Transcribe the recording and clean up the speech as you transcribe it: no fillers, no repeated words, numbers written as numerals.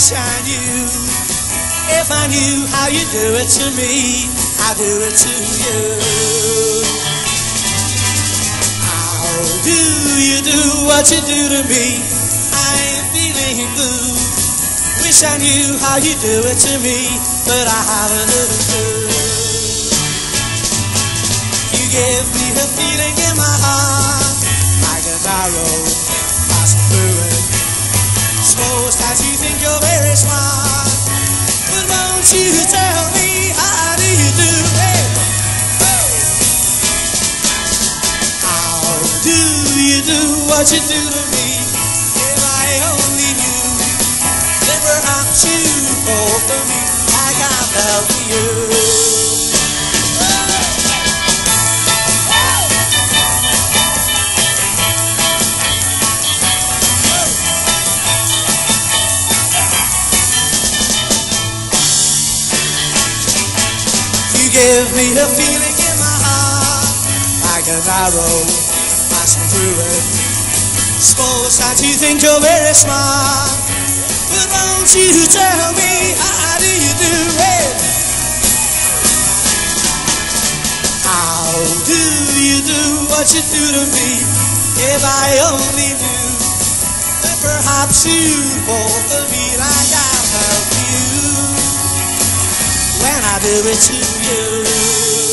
wish I knew. If I knew how you do it to me, I'd do it to you. How do you do what you do to me? I ain't feeling blue. Wish I knew how you do it to me, but I haven't a clue. You give me a feeling in my heart, like a arrow passing through it. Suppose that you think you're very smart, but won't you tell me how do you do it? Oh. How do you do what you do to me? If I only knew, then perhaps you fall for me like I fell for you. Give me a feeling in my heart, like an arrow passing through it. Suppose that you think you're very smart, but won't you tell me how do you do it? How do you do what you do to me? If I only knew, then perhaps you'd fall for me like I felt for you when I do it to you.